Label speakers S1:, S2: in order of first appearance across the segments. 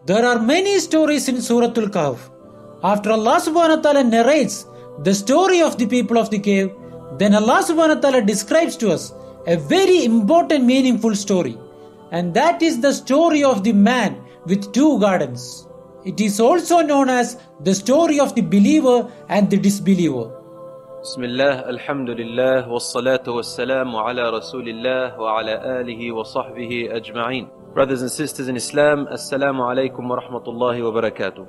S1: There are many stories in Surah Al-Kahf. After Allah subhanahu wa ta'ala narrates the story of the people of the cave, then Allah subhanahu wa ta'ala describes to us a very important, meaningful story. And that is the story of the man with two gardens. It is also known as the story of the believer and the disbeliever.
S2: Bismillah, alhamdulillah, wassalatu wassalamu ala rasulillah wa ala alihi wa sahbihi ajma'een. Brothers and sisters in Islam, assalamu alaikum wa rahmatullahi wa barakatuh.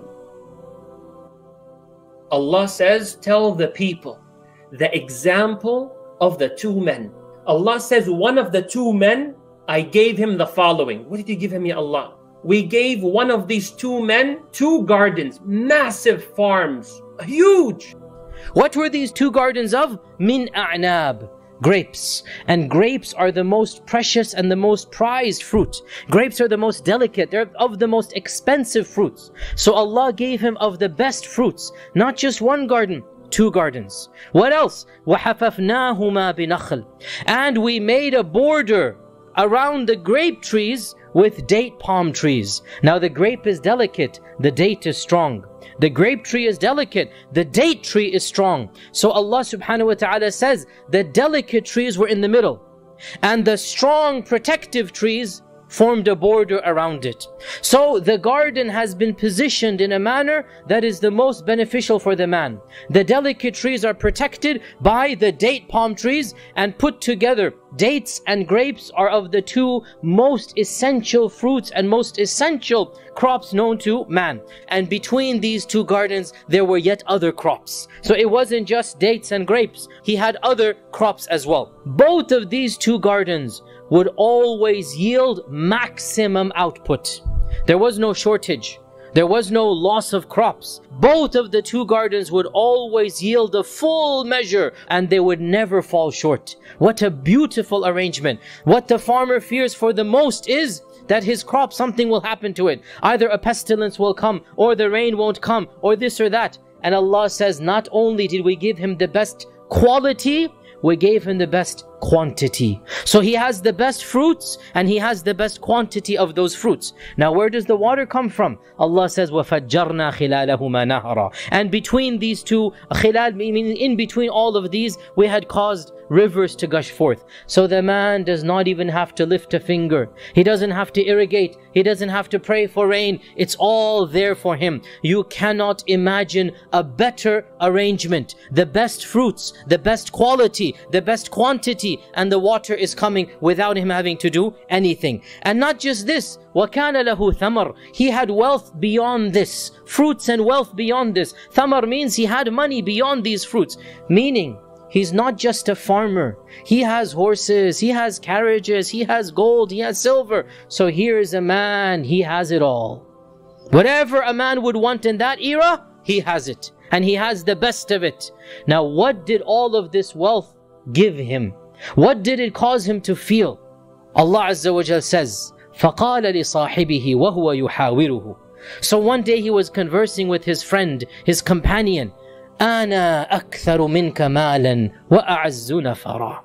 S3: Allah says, tell the people the example of the two men. Allah says, one of the two men, I gave him the following. What did you give him, Ya Allah? We gave one of these two men two gardens, massive farms, huge.
S4: What were these two gardens of? Min a'nab, grapes. And grapes are the most precious and the most prized fruit. Grapes are the most delicate, they're of the most expensive fruits. So Allah gave him of the best fruits, not just one garden, two gardens. What else? وَحَفَفْنَاهُمَا بِنَخْلٍ. And we made a border around the grape trees with date palm trees. Now the grape is delicate, the date is strong. The grape tree is delicate, the date tree is strong. So Allah subhanahu wa ta'ala says the delicate trees were in the middle and the strong protective trees formed a border around it. So the garden has been positioned in a manner that is the most beneficial for the man. The delicate trees are protected by the date palm trees and put together. Dates and grapes are of the two most essential fruits and most essential crops known to man. And between these two gardens, there were yet other crops. So it wasn't just dates and grapes. He had other crops as well. Both of these two gardens would always yield maximum output. There was no shortage. There was no loss of crops. Both of the two gardens would always yield a full measure and they would never fall short. What a beautiful arrangement. What the farmer fears for the most is that his crop, something will happen to it. Either a pestilence will come, or the rain won't come, or this or that. And Allah says, not only did we give him the best quality, we gave him the best quantity. So he has the best fruits and he has the best quantity of those fruits. Now where does the water come from? Allah says, وَفَجَّرْنَا خِلَالَهُمَا نَهْرًا. And between these two, khilal meaning in between all of these, we had caused rivers to gush forth. So the man does not even have to lift a finger. He doesn't have to irrigate. He doesn't have to pray for rain. It's all there for him. You cannot imagine a better arrangement. The best fruits, the best quality, the best quantity, and the water is coming without him having to do anything. And not just this, وَكَانَ لَهُ ثَمَرٌ. He had wealth beyond this, fruits and wealth beyond this. Thamar means he had money beyond these fruits, meaning he's not just a farmer. He has horses, he has carriages, he has gold, he has silver. So here is a man, he has it all. Whatever a man would want in that era, he has it. And he has the best of it. Now what did all of this wealth give him? What did it cause him to feel? Allah Azza wa Jal says, فَقَالَ لِصَاحِبِهِ وَهُوَ يُحَاوِرُهُ. So one day he was conversing with his friend, his companion. أَنَا أَكْثَرُ مِنْكَ مَالًا وَأَعَزُّ نَفَرًا.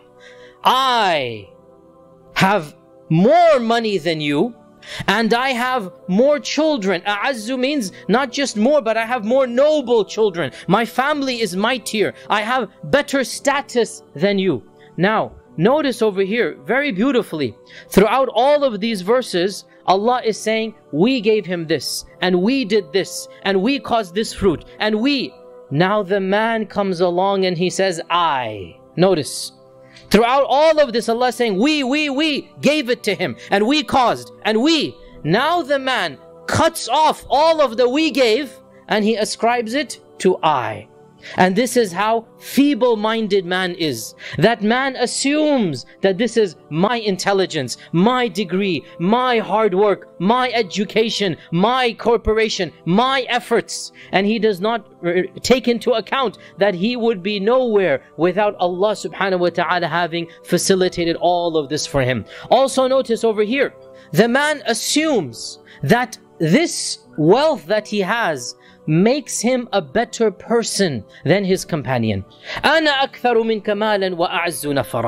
S4: I have more money than you, and I have more children. A'azzu means not just more, but I have more noble children. My family is mightier. I have better status than you. Now, notice over here, very beautifully, throughout all of these verses, Allah is saying, we gave him this, and we did this, and we caused this fruit, and we. Now the man comes along and he says, I. Notice, throughout all of this, Allah is saying, we gave it to him, and we caused, and we. Now the man cuts off all of the we gave, and he ascribes it to I. And this is how feeble-minded man is. That man assumes that this is my intelligence, my degree, my hard work, my education, my corporation, my efforts. And he does not take into account that he would be nowhere without Allah subhanahu wa ta'ala having facilitated all of this for him. Also notice over here, the man assumes that this wealth that he has makes him a better person than his companion. أَنَا أَكْثَرُ مِنْكَ مَالًا وَأَعَزُّ نَفَرًا.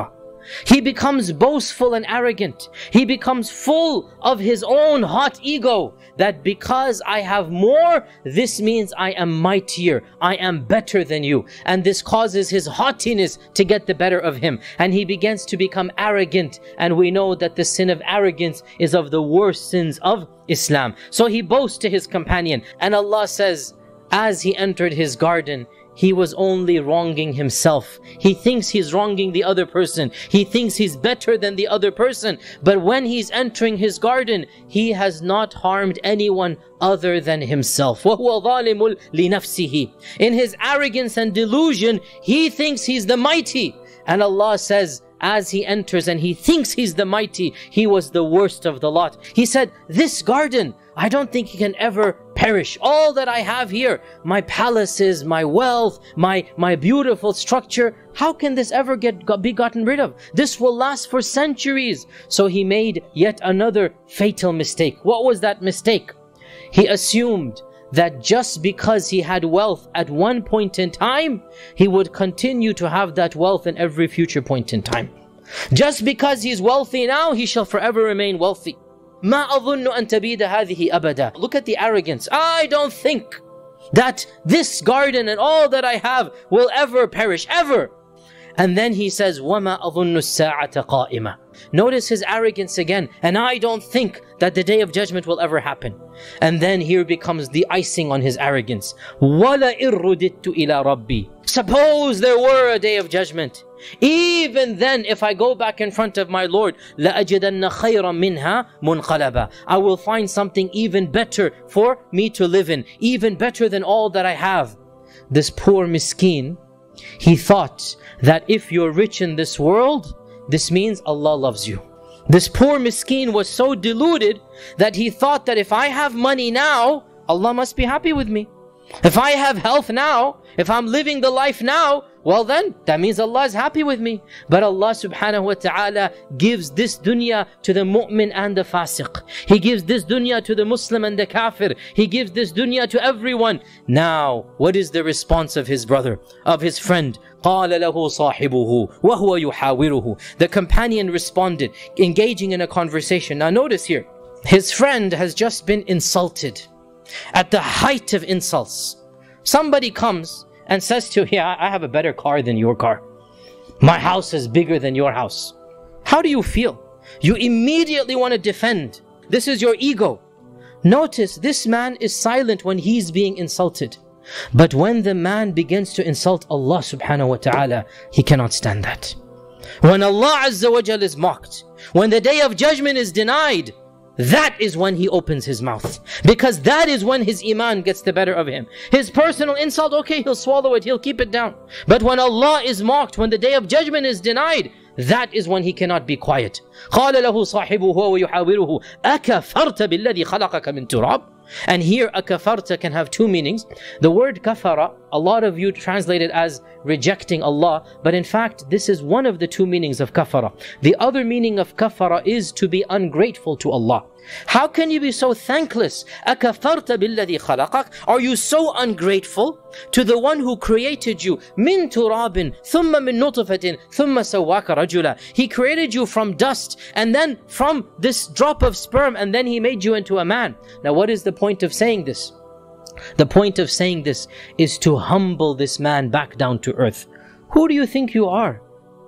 S4: He becomes boastful and arrogant. He becomes full of his own hot ego, that because I have more, this means I am mightier, I am better than you. And this causes his haughtiness to get the better of him. And he begins to become arrogant. And we know that the sin of arrogance is of the worst sins of Islam. So he boasts to his companion. And Allah says, as he entered his garden, he was only wronging himself. He thinks he's wronging the other person. He thinks he's better than the other person. But when he's entering his garden, he has not harmed anyone other than himself. وَهُوَ ظَالِمٌ لِنَفْسِهِ. In his arrogance and delusion, he thinks he's the mighty. And Allah says, as he enters and he thinks he's the mighty, he was the worst of the lot. He said, this garden, I don't think it can ever perish. All that I have here, my palaces, my wealth, my beautiful structure, how can this ever be gotten rid of? This will last for centuries. So he made yet another fatal mistake. What was that mistake? He assumed that just because he had wealth at one point in time, he would continue to have that wealth in every future point in time. Just because he's wealthy now, he shall forever remain wealthy. ما أظن أن تبيد هذه أبدا. Look at the arrogance. I don't think that this garden and all that I have will ever perish, ever. And then he says, وَمَا أَظُنُّ السَّاعَةَ قَائِمَةً. Notice his arrogance again. And I don't think that the day of judgment will ever happen. And then here becomes the icing on his arrogance. وَلَئِن رُدِدتُّ إِلَى رَبِّي. Suppose there were a day of judgment. Even then, if I go back in front of my Lord, لَأَجِدَنَّ خَيْرًا مِنْهَا مُنْقَلَبًا. I will find something even better for me to live in. Even better than all that I have. This poor miskin, he thought that if you're rich in this world, this means Allah loves you. This poor miskin was so deluded that he thought that if I have money now, Allah must be happy with me. If I have health now, if I'm living the life now, well then, that means Allah is happy with me. But Allah subhanahu wa ta'ala gives this dunya to the mu'min and the fasiq. He gives this dunya to the Muslim and the kafir. He gives this dunya to everyone. Now, what is the response of his brother, of his friend? قَالَ لَهُ صَاحِبُهُ وَهُوَ يُحَاوِرُهُ. The companion responded, engaging in a conversation. Now notice here, his friend has just been insulted. At the height of insults, somebody comes and says to him, yeah, I have a better car than your car. My house is bigger than your house. How do you feel? You immediately want to defend. This is your ego. Notice this man is silent when he's being insulted. But when the man begins to insult Allah subhanahu wa ta'ala, he cannot stand that. When Allah Azza wa Jal is mocked, when the day of judgment is denied, that is when he opens his mouth. Because that is when his iman gets the better of him. His personal insult, okay, he'll swallow it, he'll keep it down. But when Allah is mocked, when the day of judgment is denied, that is when he cannot be quiet. قَالَ لَهُ صَاحِبُهُ وَيُحَاوِرُهُ أَكَفَرْتَ بِالَّذِي خَلَقَكَ مِن تُرَابٍ. And here, akafarta can have two meanings. The word kafara, a lot of you translate it as rejecting Allah, but in fact, this is one of the two meanings of kafara. The other meaning of kafara is to be ungrateful to Allah. How can you be so thankless? أَكَفَرْتَ بِالَّذِي خَلَقَكَ. Are you so ungrateful to the one who created you? مِن تُرَابٍ ثُمَّ مِن نُطْفَةٍ ثُمَّ سَوَّاكَ رَجُلًا. He created you from dust, and then from this drop of sperm, and then He made you into a man. Now what is the point of saying this? The point of saying this is to humble this man back down to earth. Who do you think you are?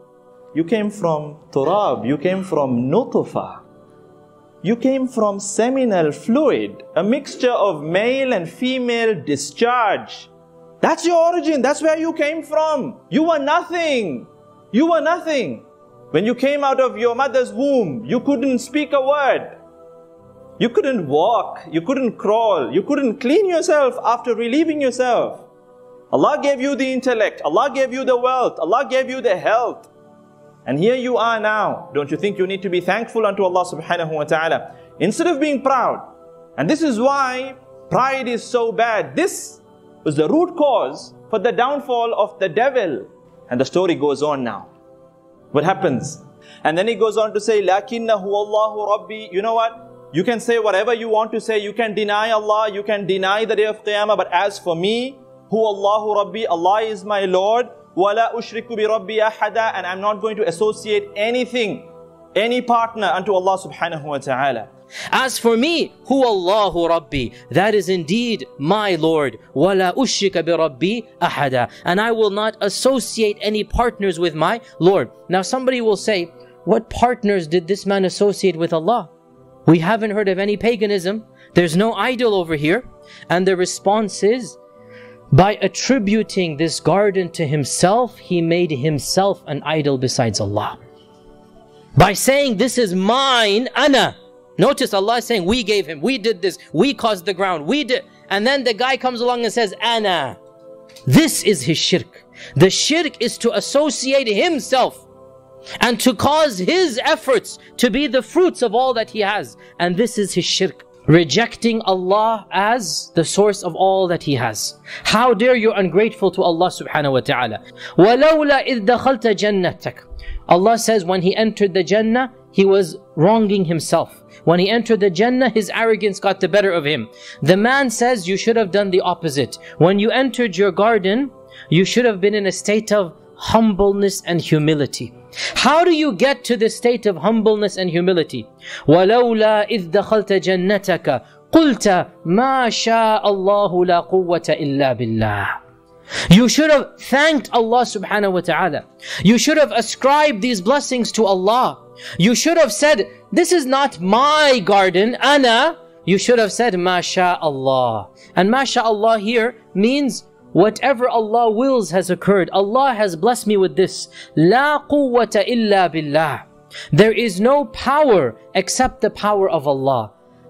S5: You came from turab, you came from nutfa. You came from seminal fluid, a mixture of male and female discharge. That's your origin, that's where you came from. You were nothing. You were nothing. When you came out of your mother's womb, you couldn't speak a word. You couldn't walk, you couldn't crawl, you couldn't clean yourself after relieving yourself. Allah gave you the intellect, Allah gave you the wealth, Allah gave you the health. And here you are now. Don't you think you need to be thankful unto Allah subhanahu wa ta'ala instead of being proud? And this is why pride is so bad. This was the root cause for the downfall of the devil. And the story goes on now. What happens? And then he goes on to say, لَكِنَّهُ اللَّهُ رَبِّي. You know what? You can say whatever you want to say. You can deny Allah. You can deny the day of Qiyamah. But as for me, هُوَ اللَّهُ رَبِّي. Allah is my Lord. وَلَا أُشْرِكُ بِرَبِّي أَحَدًا, and I'm not going to associate anything, any partner unto Allah subhanahu wa ta'ala.
S4: As for me, huwa Allahu Rabbi, that is indeed my Lord. وَلَا أُشْرِكَ بِرَبِّي أَحَدًا, and I will not associate any partners with my Lord. Now somebody will say, what partners did this man associate with Allah? We haven't heard of any paganism. There's no idol over here. And the response is, by attributing this garden to himself, he made himself an idol besides Allah. By saying, this is mine, ana. Notice Allah is saying, we gave him, we did this, we caused the ground, we did. And then the guy comes along and says, ana. This is his shirk. The shirk is to associate himself and to cause his efforts to be the fruits of all that he has. And this is his shirk. Rejecting Allah as the source of all that He has. How dare you ungrateful to Allah subhanahu wa ta'ala. وَلَوْلَا إِذْ دَخَلْتَ جَنَّتَكَ. Allah says when he entered the Jannah, he was wronging himself. When he entered the Jannah, his arrogance got the better of him. The man says you should have done the opposite. When you entered your garden, you should have been in a state of humbleness and humility. How do you get to this state of humbleness and humility? وَلَوْلَا إِذْ دَخَلْتَ جَنَّتَكَ قُلْتَ مَا شَاءَ اللَّهُ لَا قُوَّةَ إِلَّا بِاللَّهِ. You should have thanked Allah subhanahu wa ta'ala. You should have ascribed these blessings to Allah. You should have said, this is not my garden, ana. You should have said, مَا شَاءَ اللَّهِ. And مَا شَاءَ اللَّهِ here means whatever Allah wills has occurred. Allah has blessed me with this. لَا قُوَّةَ إِلَّا بِاللَّهِ. There is no power except the power of Allah.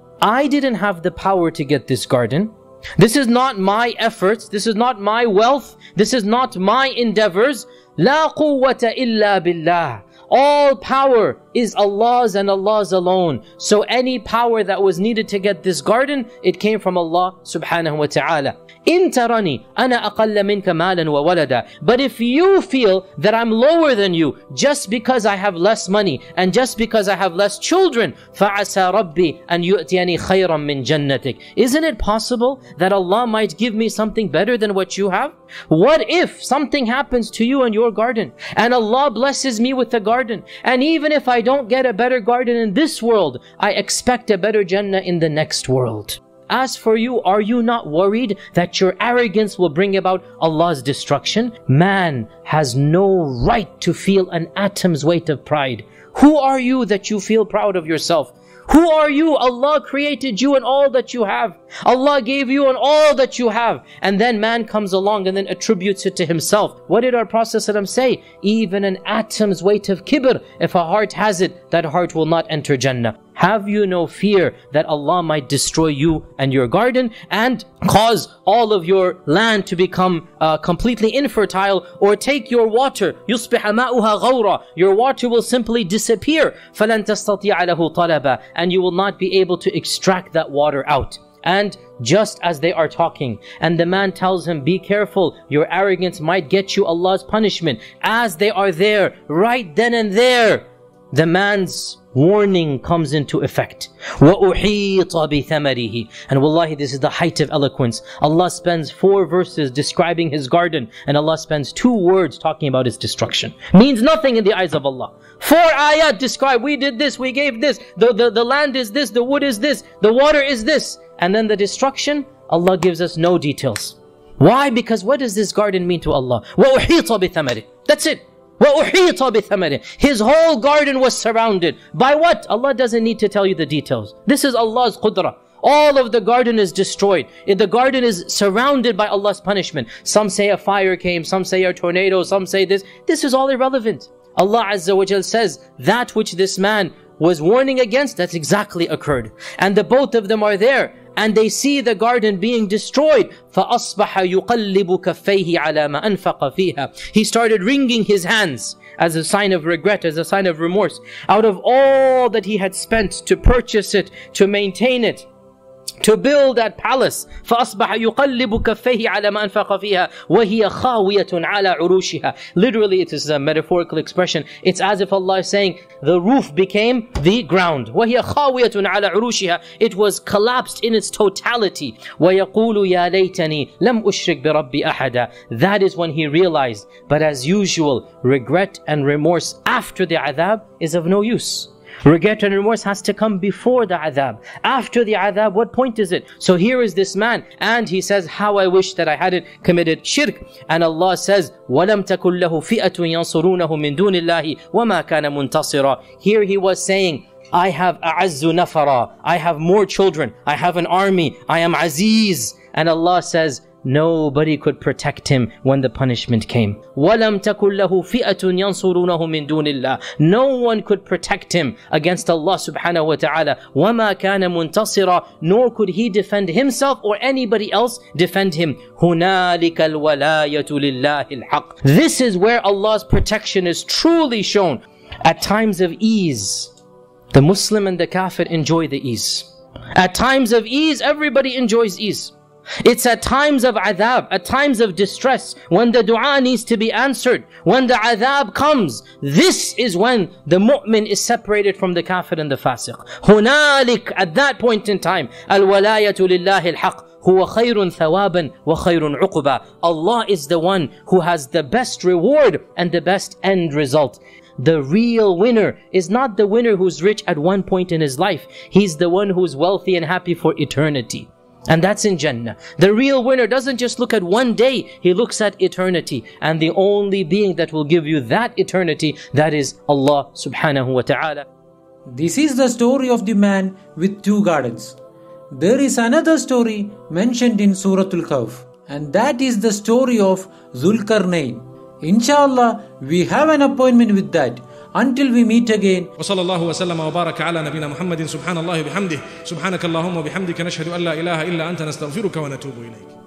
S4: I didn't have the power to get this garden. This is not my efforts. This is not my wealth. This is not my endeavors. لَا قُوَّةَ إِلَّا بِاللَّهِ. All power is Allah's and Allah's alone. So any power that was needed to get this garden, it came from Allah subhanahu wa ta'ala. إِن تَرَنِي أَنَا أَقَلَّ مِنْكَ مَالًا وَوَلَدًا. But if you feel that I'm lower than you just because I have less money and just because I have less children, فَعَسَى رَبِّي أَنْ يُؤْتِيَنِي خَيْرًا مِنْ جَنَّتِكَ. Isn't it possible that Allah might give me something better than what you have? What if something happens to you in your garden and Allah blesses me with the garden, and even if I don't get a better garden in this world, I expect a better Jannah in the next world? As for you, are you not worried that your arrogance will bring about Allah's destruction? Man has no right to feel an atom's weight of pride. Who are you that you feel proud of yourself? Who are you? Allah created you and all that you have. Allah gave you and all that you have. And then man comes along and then attributes it to himself. What did our Prophet ﷺ say? Even an atom's weight of kibr, if a heart has it, that heart will not enter Jannah. Have you no fear that Allah might destroy you and your garden and cause all of your land to become completely infertile, or take your water, يُصْبِحَ مَاؤُهَا غَوْرًا, your water will simply disappear, فَلَن تَسْتَطِيعَ لَهُ طَلَبًا, and you will not be able to extract that water out. And just as they are talking, and the man tells him, be careful, your arrogance might get you Allah's punishment. As they are there, right then and there, the man's warning comes into effect. وَأُحِيطَ بِثَمَرِهِ. And wallahi, this is the height of eloquence. Allah spends 4 verses describing His garden, and Allah spends 2 words talking about its destruction. Means nothing in the eyes of Allah. 4 ayat describe, we did this, we gave this, the land is this, the wood is this, the water is this. And then the destruction, Allah gives us no details. Why? Because what does this garden mean to Allah? وَأُحِيطَ بِثَمَرِهِ. That's it. وَأُحِيطَ بِثَمَرِهِ. His whole garden was surrounded. By what? Allah doesn't need to tell you the details. This is Allah's qudra. All of the garden is destroyed. The garden is surrounded by Allah's punishment. Some say a fire came, some say a tornado, some say this. This is all irrelevant. Allah Azza wa Jal says, that which this man was warning against, that's exactly occurred. And the both of them are there, and they see the garden being destroyed. فَأَصْبَحَ يُقَلِّبُ كَفَّيْهِ عَلَى مَا أَنْفَقَ فِيهَا. He started wringing his hands as a sign of regret, as a sign of remorse, out of all that he had spent to purchase it, to maintain it. to build that palace. فأصبح يقلب كفيه على ما أنفق فيها وهي خاوية على عروشها. Literally, it is a metaphorical expression. It's as if Allah is saying the roof became the ground. وهي خاوية على عروشها. It was collapsed in its totality. ويقول يا ليتني لم أشرك بربي أحدا. That is when he realized. But as usual, regret and remorse after the adhab is of no use. Regret and remorse has to come before the adhab. After the adhab, what point is it? So here is this man, and he says, how I wish that I hadn't committed shirk. And Allah says, وَلَمْ تَكُنْ لَهُ فِئَةٌ يَنصُرُونَهُ مِن دُونِ اللَّهِ وَمَا كَانَ مُنْتَصِرًا. Here he was saying, I have أَعَزُّ نَفَرًا, I have more children, I have an army, I am Aziz. And Allah says, nobody could protect him when the punishment came. وَلَمْ تَكُنْ لَهُ فِئَةٌ يَنصُرُونَهُ مِن دُونِ اللَّهِ. No one could protect him against Allah subhanahu wa ta'ala. وَمَا كَانَ مُنْتَصِرًا. Nor could he defend himself or anybody else defend him. هُنَالِكَ الْوَلَايَةُ لِلَّهِ الْحَقِّ. This is where Allah's protection is truly shown. At times of ease, the Muslim and the Kafir enjoy the ease. At times of ease, everybody enjoys ease. It's at times of adhab, at times of distress, when the dua needs to be answered, when the adhab comes. This is when the mu'min is separated from the kafir and the fasiq. هنالك, at that point in time, الولاية لله الحق. هو خير ثوابا وخير عقبا. Allah is the one who has the best reward and the best end result. The real winner is not the winner who's rich at one point in his life. He's the one who's wealthy and happy for eternity. And that's in Jannah. The real winner doesn't just look at one day, he looks at eternity. And the only being that will give you that eternity, that is Allah subhanahu wa ta'ala.
S1: This is the story of the man with two gardens. There is another story mentioned in Surah Al-Kahf, and that is the story of Zulkarnain. Inshallah, we have an appointment with that. Until we meet again.
S6: وصلى الله وسلم وبارك على نبينا محمد. سبحان الله وبحمده. سبحانك اللهم وبحمدك نشهد أن لا إله إلا أنت نستغفرك ونتوب إليك.